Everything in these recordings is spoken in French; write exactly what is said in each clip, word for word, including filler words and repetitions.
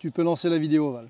Tu peux lancer la vidéo, Val.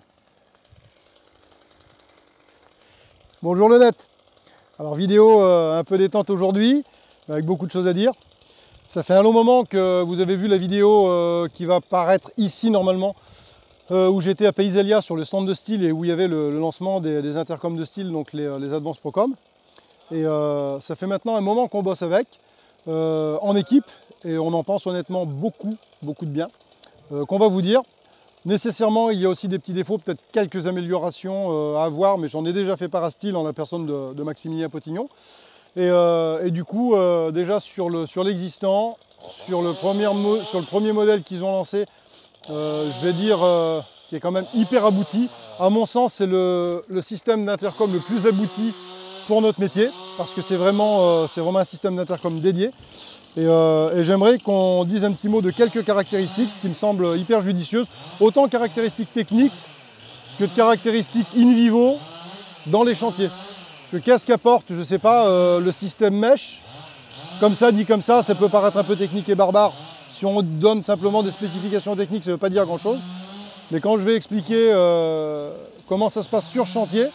Bonjour le net. Alors vidéo euh, un peu détente aujourd'hui, avec beaucoup de choses à dire. Ça fait un long moment que vous avez vu la vidéo euh, qui va paraître ici normalement, euh, où j'étais à Paysalia sur le stand de Stihl et où il y avait le, le lancement des, des intercoms de Stihl, donc les, les Advanced Procom. Et euh, ça fait maintenant un moment qu'on bosse avec, euh, en équipe, et on en pense honnêtement beaucoup, beaucoup de bien, euh, qu'on va vous dire. Nécessairement, il y a aussi des petits défauts, peut-être quelques améliorations euh, à avoir, mais j'en ai déjà fait part à Stihl en la personne de, de Maximilien Potignon. Et, euh, et du coup, euh, déjà sur le, sur l'existant, sur, le premier sur le premier modèle qu'ils ont lancé, euh, je vais dire euh, qui est quand même hyper abouti. À mon sens, c'est le, le système d'intercom le plus abouti pour notre métier, parce que c'est vraiment, euh, c'est vraiment un système d'intercom dédié. Et, euh, et j'aimerais qu'on dise un petit mot de quelques caractéristiques qui me semblent hyper judicieuses, autant de caractéristiques techniques que de caractéristiques in vivo dans les chantiers. Qu'est-ce qu'apporte, je ne sais pas, euh, le système mesh? Comme ça, dit comme ça, ça peut paraître un peu technique et barbare. Si on donne simplement des spécifications techniques, ça ne veut pas dire grand-chose. Mais quand je vais expliquer euh, comment ça se passe sur chantier,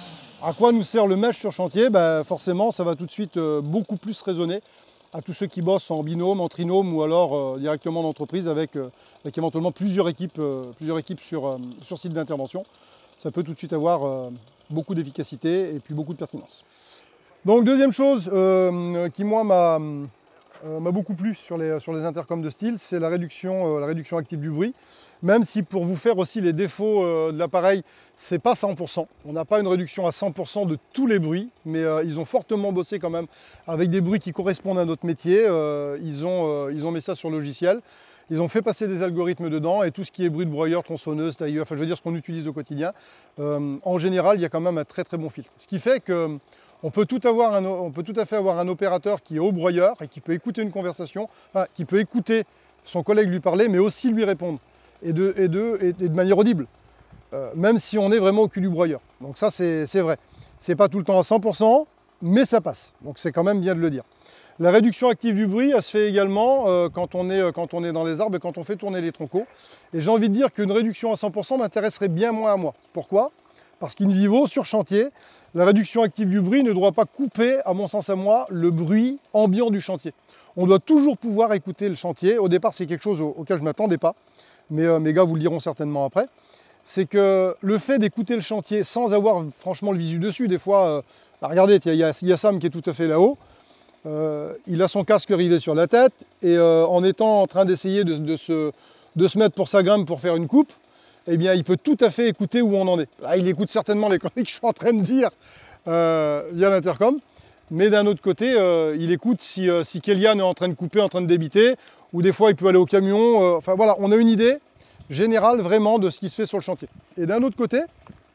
à quoi nous sert le mesh sur chantier, ben forcément, ça va tout de suite euh, beaucoup plus résonner à tous ceux qui bossent en binôme, en trinôme ou alors euh, directement en entreprise avec, euh, avec éventuellement plusieurs équipes, euh, plusieurs équipes sur, euh, sur site d'intervention. Ça peut tout de suite avoir euh, beaucoup d'efficacité et puis beaucoup de pertinence. Donc deuxième chose euh, qui moi m'a euh, beaucoup plu sur les, sur les intercoms de Stihl, c'est la réduction, euh, la réduction active du bruit. Même si pour vous faire aussi les défauts euh, de l'appareil, c'est pas cent pour cent. On n'a pas une réduction à cent pour cent de tous les bruits, mais euh, ils ont fortement bossé quand même avec des bruits qui correspondent à notre métier. Euh, ils, ont, euh, ils ont mis ça sur le logiciel. Ils ont fait passer des algorithmes dedans et tout ce qui est bruit de broyeur, tronçonneuse, tailleur, enfin je veux dire ce qu'on utilise au quotidien, euh, en général il y a quand même un très très bon filtre. Ce qui fait que on peut tout avoir un, on peut tout à fait avoir un opérateur qui est au broyeur et qui peut écouter une conversation, enfin, qui peut écouter son collègue lui parler, mais aussi lui répondre et de, et de, et de manière audible, euh, même si on est vraiment au cul du broyeur. Donc ça c'est vrai. C'est pas tout le temps à cent pour cent, mais ça passe. Donc c'est quand même bien de le dire. La réduction active du bruit, elle se fait également euh, quand, on est, euh, quand on est dans les arbres et quand on fait tourner les troncos. Et j'ai envie de dire qu'une réduction à cent pour cent m'intéresserait bien moins à moi. Pourquoi? Parce qu'in vivo, sur chantier, la réduction active du bruit ne doit pas couper, à mon sens à moi, le bruit ambiant du chantier. On doit toujours pouvoir écouter le chantier. Au départ, c'est quelque chose auquel je ne m'attendais pas, mais euh, mes gars vous le diront certainement après. C'est que le fait d'écouter le chantier sans avoir franchement le visu dessus, des fois, euh, bah regardez, il y, y, y a Sam qui est tout à fait là-haut. Euh, il a son casque rivé sur la tête et euh, en étant en train d'essayer de, de, se, de se mettre pour sa gramme pour faire une coupe, eh bien, il peut tout à fait écouter où on en est. Là, il écoute certainement les conneries que je suis en train de dire euh, via l'intercom, mais d'un autre côté, euh, il écoute si, euh, si Kélian est en train de couper, en train de débiter, ou des fois il peut aller au camion. Euh, enfin voilà, on a une idée générale vraiment de ce qui se fait sur le chantier. Et d'un autre côté,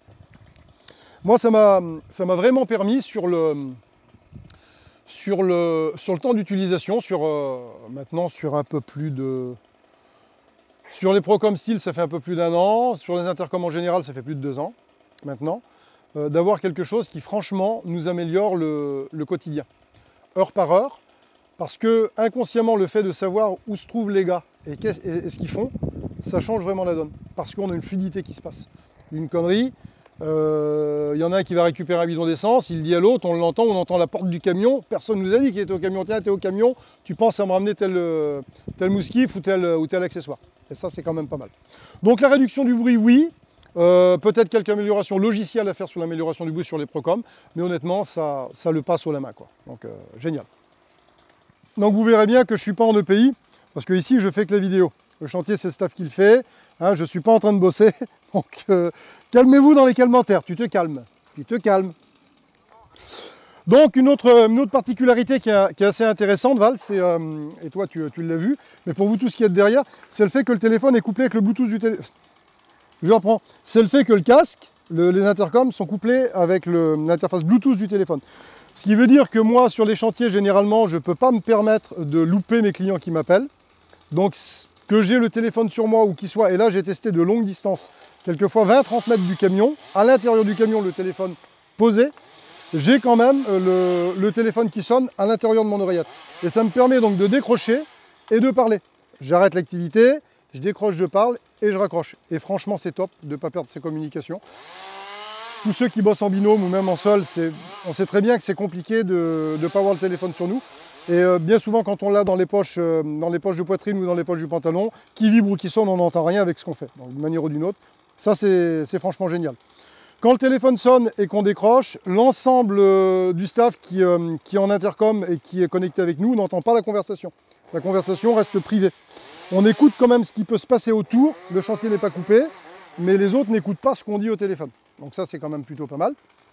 moi, ça m'a ça m'a vraiment permis sur le... Sur le, sur le temps d'utilisation, sur euh, maintenant sur un peu plus de... Sur les Procom Stihl, ça fait un peu plus d'un an. Sur les intercoms en général, ça fait plus de deux ans maintenant. Euh, D'avoir quelque chose qui franchement nous améliore le, le quotidien, heure par heure. Parce que inconsciemment, le fait de savoir où se trouvent les gars et, qu et, et ce qu'ils font, ça change vraiment la donne. Parce qu'on a une fluidité qui se passe. Une connerie. Il euh, y en a un qui va récupérer un bidon d'essence, il dit à l'autre, on l'entend, on entend la porte du camion, personne ne nous a dit qu'il était au camion, tiens, t'es au camion, tu penses à me ramener tel, euh, tel mousquif ou tel, ou tel accessoire. Et ça, c'est quand même pas mal. Donc la réduction du bruit, oui, euh, peut-être quelques améliorations logicielles à faire sur l'amélioration du bruit sur les Procom, mais honnêtement, ça, ça le passe haut la main, quoi. Donc, euh, génial. Donc vous verrez bien que je ne suis pas en E P I, parce que ici, je fais que la vidéo. Le chantier, c'est le staff qui le fait, hein, je ne suis pas en train de bosser, donc... Euh, calmez-vous dans les commentaires, tu te calmes, tu te calmes. Donc une autre, une autre particularité qui est, qui est assez intéressante, Val, c'est, euh, et toi tu, tu l'as vu, mais pour vous tous qui êtes derrière, c'est le fait que le téléphone est couplé avec le Bluetooth du téléphone. Je reprends, c'est le fait que le casque, le, les intercoms sont couplés avec l'interface Bluetooth du téléphone. Ce qui veut dire que moi, sur les chantiers, généralement, je ne peux pas me permettre de louper mes clients qui m'appellent. Donc, que j'ai le téléphone sur moi ou qu'il soit, et là j'ai testé de longue distance, quelquefois vingt à trente mètres du camion, à l'intérieur du camion le téléphone posé, j'ai quand même le, le téléphone qui sonne à l'intérieur de mon oreillette. Et ça me permet donc de décrocher et de parler. J'arrête l'activité, je décroche, je parle, et je raccroche. Et franchement, c'est top de ne pas perdre ces communications. Tous ceux qui bossent en binôme ou même en sol, on sait très bien que c'est compliqué de ne pas avoir le téléphone sur nous. Et euh, bien souvent, quand on l'a dans les poches, euh, dans les poches de poitrine ou dans les poches du pantalon, qui vibre ou qui sonne, on n'entend rien avec ce qu'on fait, donc d'une manière ou d'une autre. Ça, c'est franchement génial. Quand le téléphone sonne et qu'on décroche, l'ensemble euh, du staff qui, euh, qui est en intercom et qui est connecté avec nous n'entend pas la conversation. La conversation reste privée. On écoute quand même ce qui peut se passer autour, le chantier n'est pas coupé, mais les autres n'écoutent pas ce qu'on dit au téléphone. Donc ça, c'est quand même plutôt pas mal.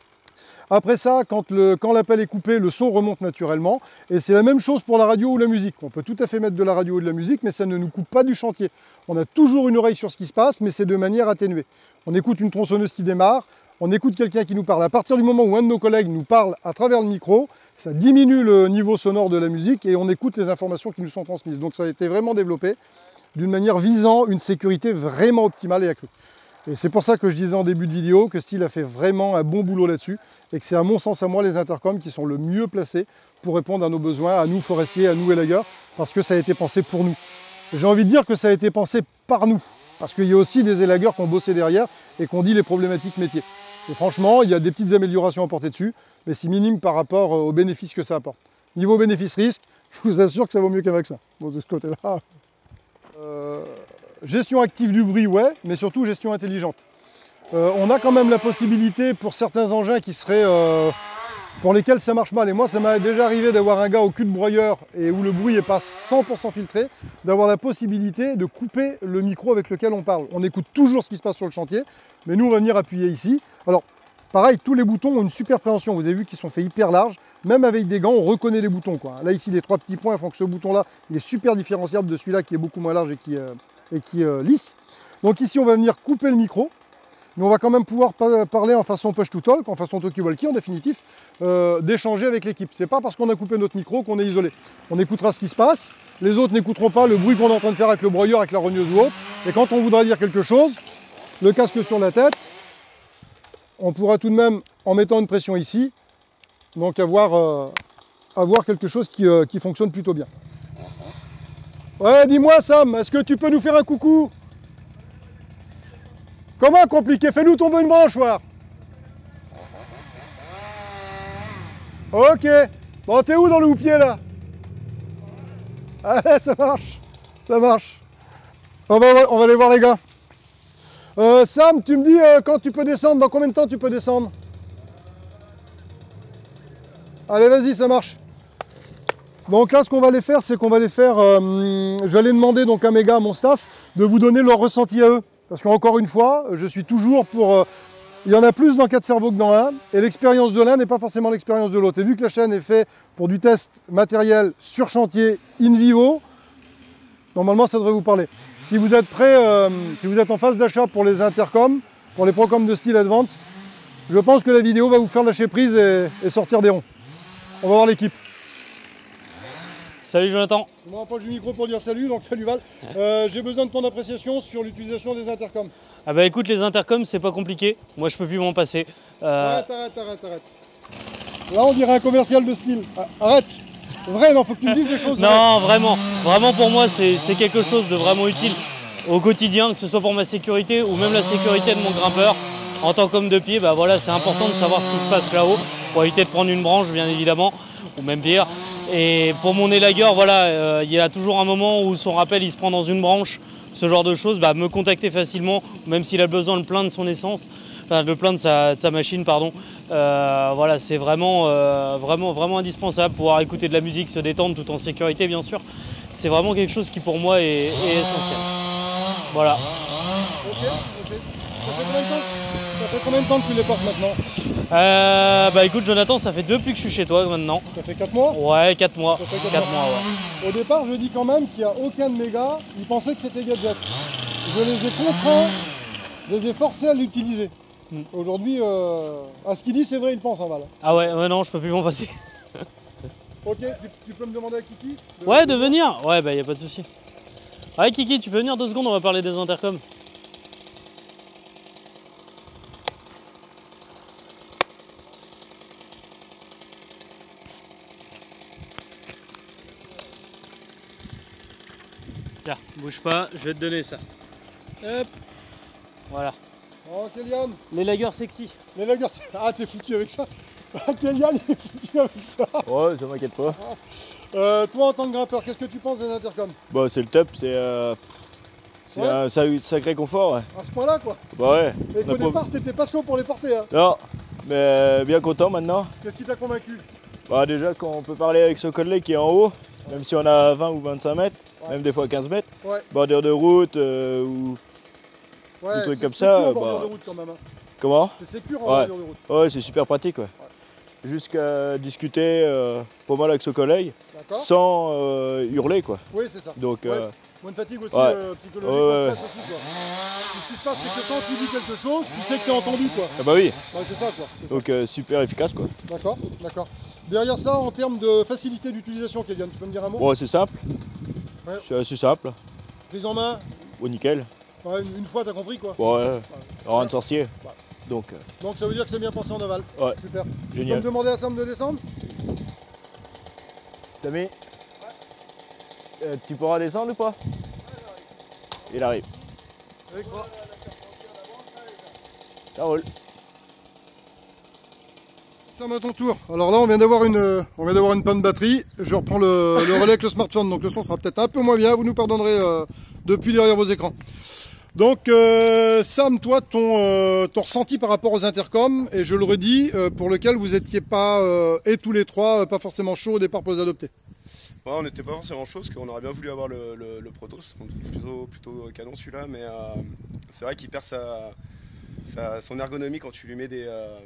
Après ça, quand l'appel est coupé, le son remonte naturellement. Et c'est la même chose pour la radio ou la musique. On peut tout à fait mettre de la radio ou de la musique, mais ça ne nous coupe pas du chantier. On a toujours une oreille sur ce qui se passe, mais c'est de manière atténuée. On écoute une tronçonneuse qui démarre, on écoute quelqu'un qui nous parle. À partir du moment où un de nos collègues nous parle à travers le micro, ça diminue le niveau sonore de la musique et on écoute les informations qui nous sont transmises. Donc ça a été vraiment développé d'une manière visant une sécurité vraiment optimale et accrue. Et c'est pour ça que je disais en début de vidéo que Stihl a fait vraiment un bon boulot là-dessus et que c'est à mon sens à moi les intercoms qui sont le mieux placés pour répondre à nos besoins, à nous forestiers, à nous élagueurs, parce que ça a été pensé pour nous. J'ai envie de dire que ça a été pensé par nous, parce qu'il y a aussi des élagueurs qui ont bossé derrière et qui ont dit les problématiques métiers. Et franchement, il y a des petites améliorations à porter dessus, mais c'est minime par rapport aux bénéfices que ça apporte. Niveau bénéfice-risque, je vous assure que ça vaut mieux qu'un vaccin. Bon, de ce côté-là. Euh... Gestion active du bruit, ouais, mais surtout gestion intelligente. Euh, on a quand même la possibilité pour certains engins qui seraient, euh, pour lesquels ça marche mal. Et moi, ça m'est déjà arrivé d'avoir un gars au cul de broyeur et où le bruit n'est pas cent pour cent filtré, d'avoir la possibilité de couper le micro avec lequel on parle. On écoute toujours ce qui se passe sur le chantier, mais nous, on va venir appuyer ici. Alors, pareil, tous les boutons ont une super préhension. Vous avez vu qu'ils sont faits hyper larges. Même avec des gants, on reconnaît les boutons, quoi. Là, ici, les trois petits points font que ce bouton-là, il est super différenciable de celui-là qui est beaucoup moins large et qui... Euh, et qui est lisse. Donc ici on va venir couper le micro, mais on va quand même pouvoir parler en façon push to talk, en façon talkie-walkie en définitif, euh, d'échanger avec l'équipe. C'est pas parce qu'on a coupé notre micro qu'on est isolé. On écoutera ce qui se passe, les autres n'écouteront pas le bruit qu'on est en train de faire avec le broyeur, avec la rogneuse ou autre, et quand on voudra dire quelque chose, le casque sur la tête, on pourra tout de même, en mettant une pression ici, donc avoir, euh, avoir quelque chose qui, euh, qui fonctionne plutôt bien. Ouais, dis-moi Sam, est-ce que tu peux nous faire un coucou? Comment compliqué? Fais-nous tomber une branche, voir. Ok. Bon, t'es où dans le houppier, là? Allez, ça marche. Ça marche. On va, on va aller voir les gars. Euh, Sam, tu me dis euh, quand tu peux descendre, dans combien de temps tu peux descendre? Allez, vas-y, ça marche. Donc là, ce qu'on va aller faire, c'est qu'on va aller faire, euh, je vais aller demander donc à mes gars, à mon staff, de vous donner leur ressenti à eux. Parce qu'encore une fois, je suis toujours pour... Euh, il y en a plus dans quatre cerveaux que dans un, et l'expérience de l'un n'est pas forcément l'expérience de l'autre. Et vu que la chaîne est faite pour du test matériel sur chantier, in vivo, normalement ça devrait vous parler. Si vous êtes prêt, euh, si vous êtes en phase d'achat pour les intercoms, pour les procoms de Stihl Advance, je pense que la vidéo va vous faire lâcher prise et, et sortir des ronds. On va voir l'équipe. Salut Jonathan. Je me rapproche du micro pour dire salut, donc salut Val. Euh, J'ai besoin de ton appréciation sur l'utilisation des intercoms. Ah bah écoute, les intercoms c'est pas compliqué, moi je peux plus m'en passer. Euh... Arrête, arrête, arrête, arrête. Là on dirait un commercial de Stihl. Ah, arrête. Vrai, non, faut que tu me dises des choses. Non, vraies. vraiment, vraiment pour moi c'est quelque chose de vraiment utile au quotidien, que ce soit pour ma sécurité ou même la sécurité de mon grimpeur. En tant qu'homme de pied, bah voilà, c'est important de savoir ce qui se passe là-haut pour éviter de prendre une branche bien évidemment, ou même pire. Et pour mon élagueur, voilà, euh, il y a toujours un moment où son rappel il se prend dans une branche, ce genre de choses, bah, me contacter facilement, même s'il a besoin de plein son essence, enfin de plein de sa, de sa machine, pardon. Euh, voilà, c'est vraiment, euh, vraiment, vraiment indispensable, pouvoir écouter de la musique, se détendre tout en sécurité bien sûr. C'est vraiment quelque chose qui pour moi est, est essentiel. Voilà. Ok, ok. Ça fait combien de temps, ça fait combien de temps que tu les portes maintenant? Euh, bah écoute Jonathan, ça fait depuis que je suis chez toi maintenant. Ça fait quatre mois? Ouais, quatre mois. Ça fait quatre quatre mois. mois, ouais. Au départ, je dis quand même qu'il n'y a aucun de mes gars, ils pensaient que c'était gadget. Je les ai contraints, je les ai forcés à l'utiliser. Mm. Aujourd'hui, euh, à ce qu'il dit, c'est vrai, il pense en Val. Ah ouais, ouais non, je peux plus m'en passer. Ok, tu, tu peux me demander à Kiki de, Ouais, de, de venir. Ouais, bah y a pas de souci. Ouais, Kiki, tu peux venir deux secondes, on va parler des intercoms. Tiens, bouge pas, je vais te donner ça. Hop. Voilà. Oh, Kélian. Les laggers sexy. Les laggers. Ah, t'es foutu avec ça. Kélian, il est foutu avec ça. Ouais, ça m'inquiète pas. Euh, toi, en tant que grimpeur, qu'est-ce que tu penses des intercoms? Bah, c'est le top, c'est euh, ouais. un sacré confort. Ouais. À ce point-là, quoi. Bah ouais. Et qu'au départ, pas... t'étais pas chaud pour les porter. Hein. Non, mais bien content maintenant. Qu'est-ce qui t'a convaincu? Bah, déjà, quand on peut parler avec ce collègue qui est en haut, ouais. Même si on a vingt ou vingt-cinq mètres, ouais. Même des fois quinze mètres, ouais. Bordure de route euh, ou ouais, des trucs comme ça. ça. En bordure bah... de route quand même. Hein. Comment? C'est sécure en ouais. bordure de route. Ouais, c'est super pratique. Ouais. Ouais. Jusqu'à discuter euh, pas mal avec ce collègue sans euh, hurler quoi. Oui, c'est ça. Donc, ouais, euh... moins de fatigue aussi ouais. euh, psychologique. Ouais, ouais. Aussi, quoi. Ce qui se passe, c'est que quand tu dis quelque chose, tu sais que tu es entendu quoi. Ah bah oui. Ouais, c'est ça quoi. Donc euh, super efficace quoi. D'accord, d'accord. Derrière ça, en termes de facilité d'utilisation, Kélian, tu peux me dire un mot? Bon, c'est simple. Ouais. C'est assez simple. Prise en main? Oh, nickel. Ouais, une fois, t'as compris quoi? Ouais, ouais. Rien de sorcier. Ouais. Donc, euh... Donc ça veut dire que c'est bien pensé en aval. Ouais. Super. Génial. Tu peux me demander à Sam de descendre? Samy, ouais. euh, tu pourras descendre ou pas? Il arrive. Extra. Ça roule. Sam, à ton tour. Alors là, on vient d'avoir une, on vient d'avoir une panne de batterie. Je reprends le, le relais avec le smartphone, donc le son sera peut-être un peu moins bien. Vous nous pardonnerez euh, depuis derrière vos écrans. Donc, euh, Sam, toi, ton, euh, ton ressenti par rapport aux intercoms, et je le redis, euh, pour lequel vous n'étiez pas, euh, et tous les trois, euh, pas forcément chaud au départ pour les adopter. Ouais, on n'était pas forcément chaud parce qu'on aurait bien voulu avoir le, le, le Protos. On trouve plutôt, plutôt canon celui-là, mais euh, c'est vrai qu'il perd sa, sa, son ergonomie quand tu lui mets des, euh,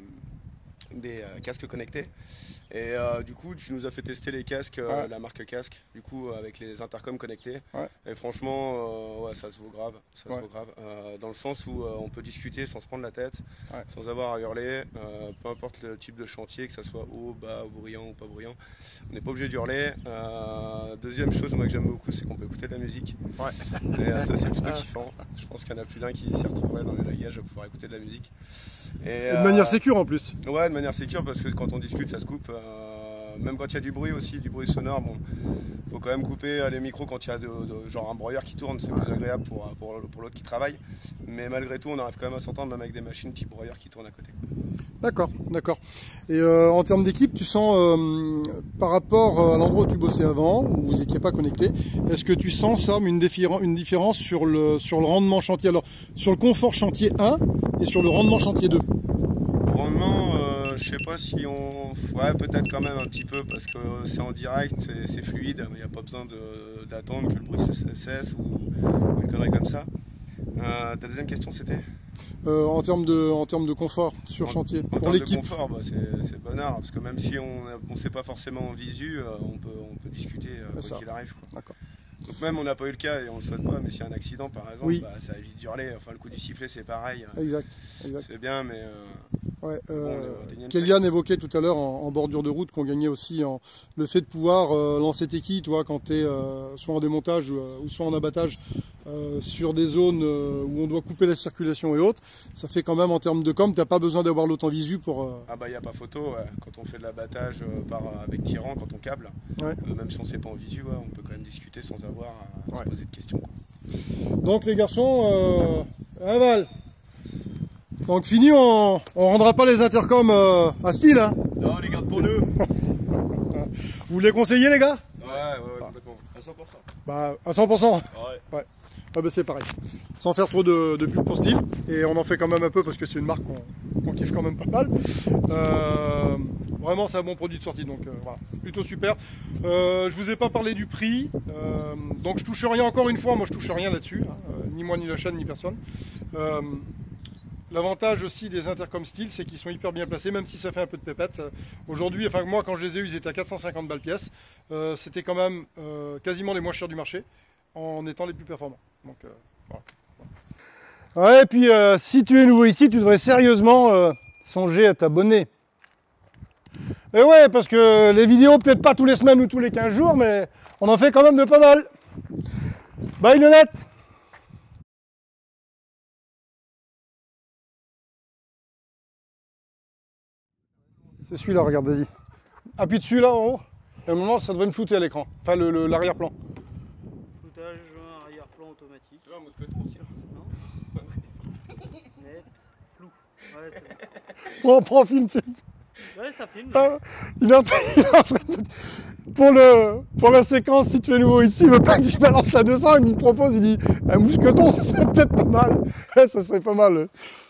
des euh, casques connectés. Et euh, du coup, tu nous as fait tester les casques, euh, ouais. La marque casque, du coup, avec les intercoms connectés. Ouais. Et franchement, euh, ouais, ça se vaut grave. Ça ouais. se vaut grave euh, dans le sens où euh, on peut discuter sans se prendre la tête, ouais. Sans avoir à hurler, euh, peu importe le type de chantier, que ça soit haut, bas, bruyant ou pas bruyant. On n'est pas obligé d'hurler. Euh, deuxième chose, moi que j'aime beaucoup, c'est qu'on peut écouter de la musique. Ouais. Et euh, ça, c'est plutôt kiffant. Je pense qu'il y en a plus d'un qui s'y retrouverait dans les lagages à pouvoir écouter de la musique. Et, de euh, manière sécure en plus. Ouais, de manière sécure parce que quand on discute, ça se coupe. Euh, même quand il y a du bruit aussi, du bruit sonore, bon, faut quand même couper les micros quand il y a de, de, genre un broyeur qui tourne, c'est plus agréable pour, pour, pour l'autre qui travaille. Mais malgré tout, on arrive quand même à s'entendre même avec des machines type broyeur qui tournent à côté. D'accord, d'accord. Et euh, en termes d'équipe, tu sens euh, par rapport à l'endroit où tu bossais avant, où vous n'étiez pas connecté, est-ce que tu sens, Sam, une, une différence sur le, sur le rendement chantier, alors sur le confort chantier un et sur le rendement chantier deux? Le rendement, euh, je sais pas si on... Ouais, peut-être quand même un petit peu, parce que c'est en direct, c'est fluide, il n'y a pas besoin d'attendre que le bruit cesse ou, ou une connerie comme ça. Euh, ta deuxième question, c'était euh, en termes de, en termes de confort sur en, chantier, en pour l'équipe. En termes de confort, bah, c'est bonheur, parce que même si on ne sait pas forcément en visu, euh, on, peut, on peut discuter euh, quoi qu'il arrive. D'accord. Donc même on n'a pas eu le cas et on ne le souhaite pas, mais s'il y a un accident par exemple, oui. Bah, ça évite d'hurler, enfin le coup du sifflet c'est pareil. Exact, exact. C'est bien, mais... Euh, ouais, euh, bon, Kélian évoquait tout à l'heure en, en bordure de route qu'on gagnait aussi en le fait de pouvoir euh, lancer tes quilles, toi, quand tu es euh, soit en démontage ou, ou soit en abattage euh, sur des zones euh, où on doit couper la circulation et autres. Ça fait quand même en termes de com, tu n'as pas besoin d'avoir l'autre en visu pour... Euh... Ah bah il n'y a pas photo, ouais. Quand on fait de l'abattage euh, par avec tirant, quand on câble, ouais. euh, même si on ne sait pas en visu, ouais, on peut quand même discuter sans avoir à ouais. se poser de questions. Quoi. Donc les garçons, euh, aval. Donc fini, on ne rendra pas les intercoms euh, à style. Hein. Non, on les garde pour nous. Vous les conseillez les gars? Ouais, ouais, complètement. À cent pour cent. Bah, à cent pour cent. Ouais. Ouais. Ah bah c'est pareil. Sans faire trop de, de pub pour style. Et on en fait quand même un peu parce que c'est une marque qu'on qu'on kiffe quand même pas mal. Euh, vraiment c'est un bon produit de sortie. Donc euh, voilà, plutôt super. Euh, je vous ai pas parlé du prix. Euh, donc je touche rien encore une fois. Moi je touche rien là-dessus. Hein. Euh, ni moi, ni la chaîne, ni personne. Euh, L'avantage aussi des intercoms style, c'est qu'ils sont hyper bien placés, même si ça fait un peu de pépette. Aujourd'hui, enfin moi quand je les ai eus, ils étaient à quatre cent cinquante balles pièce. Euh, C'était quand même euh, quasiment les moins chers du marché, en étant les plus performants. Donc, euh, voilà. Ouais, et puis euh, si tu es nouveau ici, tu devrais sérieusement euh, songer à t'abonner. Et ouais, parce que les vidéos, peut-être pas tous les semaines ou tous les quinze jours, mais on en fait quand même de pas mal. Bye le net. C'est celui-là, regarde, vas-y. Appuie dessus là en haut, et à un moment ça devrait me flouter à l'écran. Enfin l'arrière-plan. Floutage, arrière-plan automatique. Tu vois, un mousqueton aussi là. Non ? Ouais, c'est bon. Prends, prends, filme, filme. Ouais, ça filme. Ah, il est en train, il est en train de... pour, le, pour la séquence, si tu es nouveau ici, il veut pas que tu balances la deux cents, il me propose, il dit un mousqueton, ça serait peut-être pas mal. Ça serait pas mal.